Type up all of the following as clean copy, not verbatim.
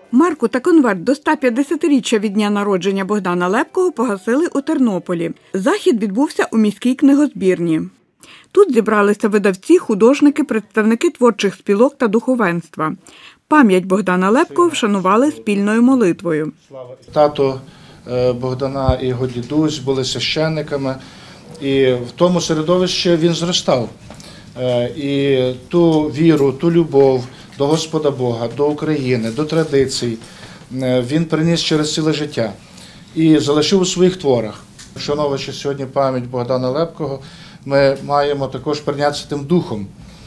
Марку та конверт до 150-річчя від дня народження Богдана Лепкого погасили у Тернополі. Захід відбувся у міській книгозбірні. Тут зібралися видавці, художники, представники творчих спілок та духовенства. Пам'ять Богдана Лепкого вшанували спільною молитвою. Тато Богдана і його дідусь були священниками, і в тому середовищі він зростав. І ту віру, ту любов до Господа Бога, до України, до традицій він приніс через ціле життя і залишив у своїх творах. Вшановуючи сьогодні пам'ять Богдана Лепкого, ми маємо також прийнятися тим духом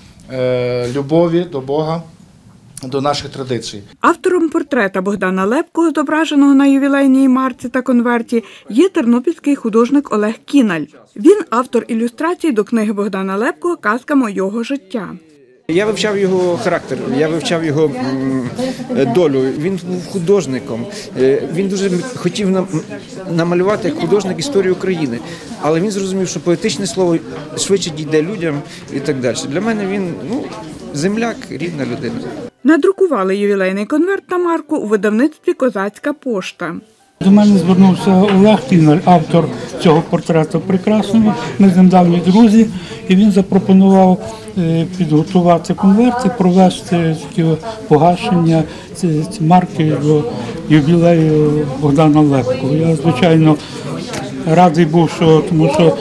любові до Бога, до наших традицій. Автором портрета Богдана Лепкого, зображеного на ювілейній марці та конверті, є тернопільський художник Олег Кіналь. Він автор ілюстрацій до книги Богдана Лепкого «Казка мого життя». Я вивчав його характер, я вивчав його долю. Він був художником, він дуже хотів намалювати як художник історію України, але він зрозумів, що поетичне слово швидше дійде людям і так далі. Для мене він земляк, рідна людина. Надрукували ювілейний конверт та марку у видавництві «Козацька пошта». До мене звернувся Олег Кіналь, автор цього портрету прекрасного. Ми з ним давні друзі, і він запропонував підготувати конверт і провести погашення цієї марки до ювілею Богдана Лепкого. Я, звичайно, радий був, тому що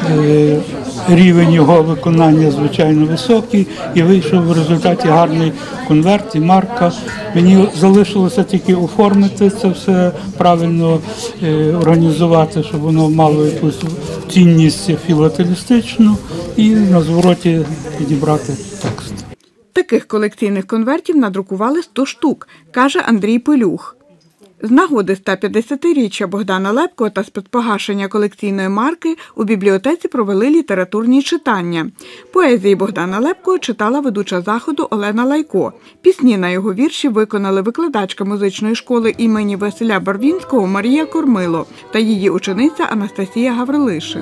рівень його виконання, звичайно, високий, і вийшов в результаті гарний конверт і марка. Мені залишилося тільки оформити це все, правильно організувати, щоб воно мало якусь цінність філателістичну і на звороті підібрати текст. Таких колекційних конвертів надрукували 100 штук, каже Андрій Пилюх. З нагоди 150-річчя Богдана Лепкого та спецпогашення колекційної марки у бібліотеці провели літературні читання. Поезії Богдана Лепкого читала ведуча заходу Олена Лайко. Пісні на його вірші виконали викладачка музичної школи імені Василя Барвінського Марія Кормило та її учениця Анастасія Гаврилишин.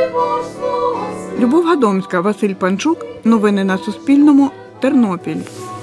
Любов Гадомська, Василь Панчук. Новини на Суспільному. Тернопіль.